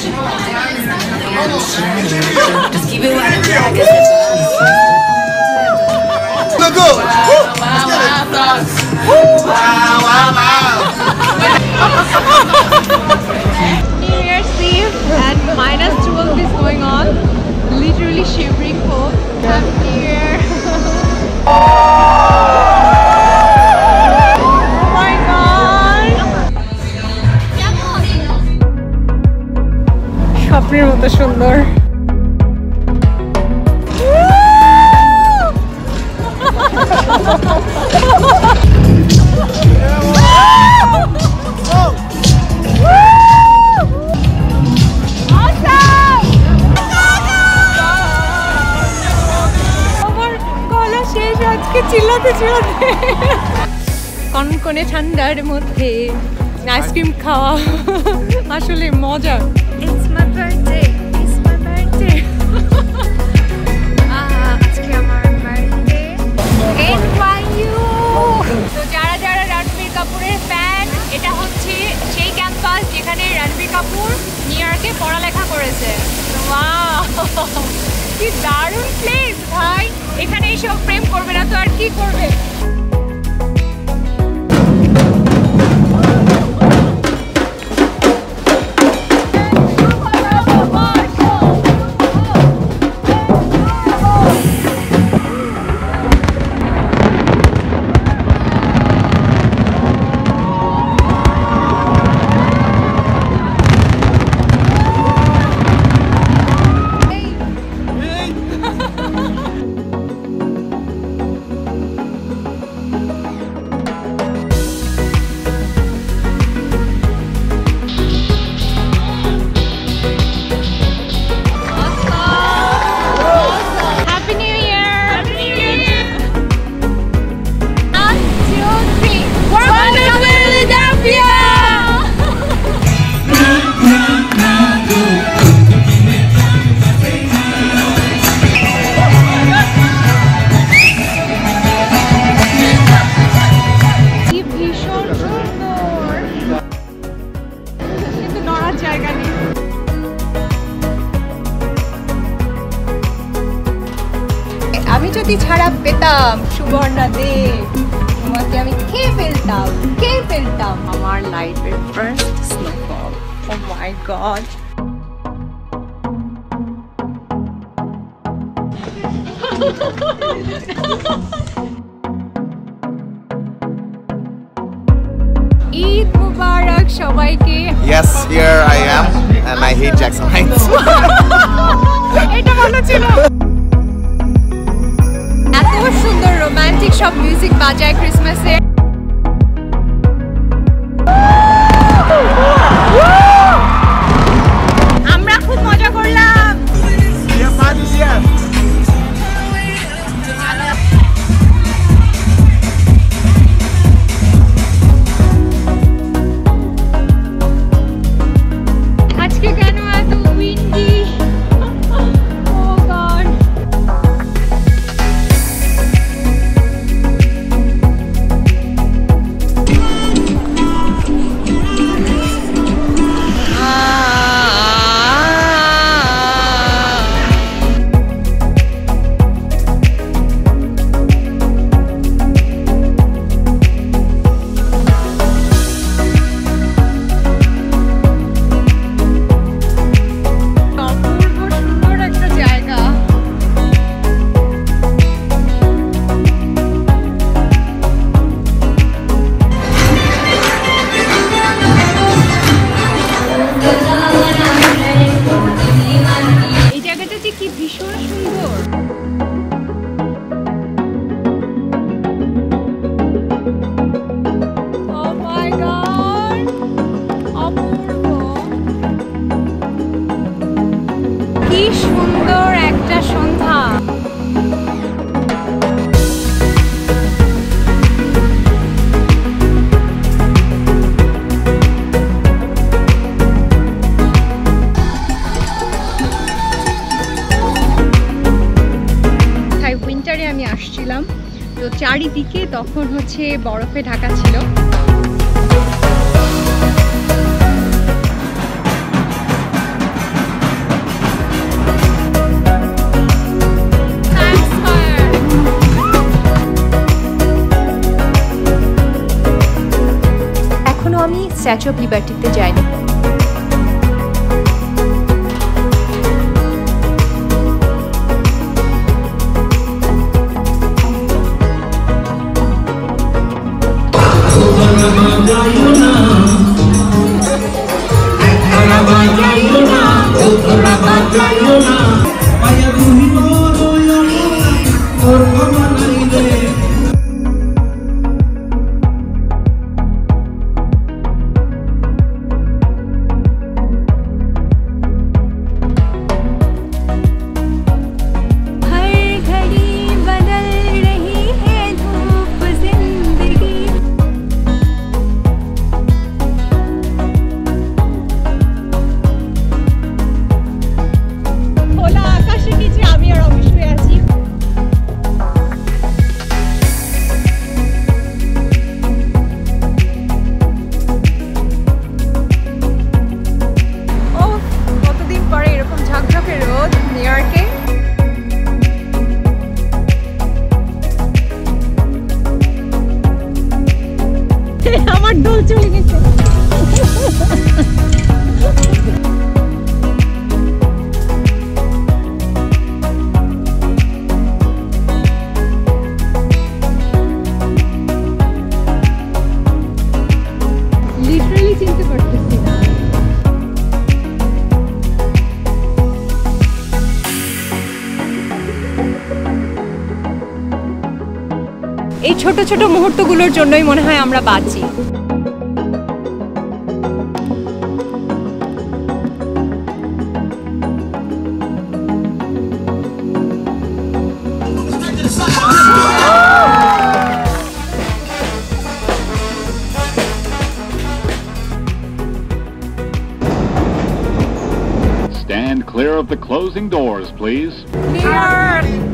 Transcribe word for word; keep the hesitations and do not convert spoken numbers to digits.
Just keep it right back. Look good. Wow, wow, wow, wow. New Year's Eve and minus twelve is going on. Literally shivering cold. Happy New Year. Oh my god. স্বপ্নের মতো সুন্দর। চিল্লাতে চিল্লাতে কনকনে ঠান্ডার মধ্যে ice cream খাওয়া আসলে মজা। It's my birthday, it's my birthday. আজকে আমার বার্থডে। N Y you. তো যারা যারা রণবীর কাপুরের ফ্যান, এটা হচ্ছে সেই ক্যাম্পাস যেখানে রণবীর কাপুর নিউ ইয়র্কে পড়ালেখা করেছে। ওয়াও, কি দারুণ প্লেস ভাই। এখানে এসব প্রেম করবে না তো আর কি করবে। আমি যদি ছাড়া পেতাম সুবর্ণা দে, তোমাকে আমি খেয়ে ফেলতাম খেয়ে ফেলতাম আমার লাইফের first snowfall. Oh my god. Eid মুবারক সবাইকে। Yes, here I am and I hate Jackson Heights. এটা ভালো ছিল। এত সুন্দর রোমান্টিক সব মিউজিক বাজায় ক্রিসমাসে। আমরা খুব মজা করলাম। আজকে কেন এত উইন্ডি? তো চারিদিকে তখন হচ্ছে বরফে ঢাকা ছিল। স্ট্যাচু অফ লিবার্টিতে যাইনি। আমার ডোল চলে গেছে। লিটারালি চিনতে পারতেছি না। এই ছোট ছোট মুহূর্তগুলোর জন্যই মনে হয় আমরা বাঁচি। Stand clear of the closing doors, please. Clear.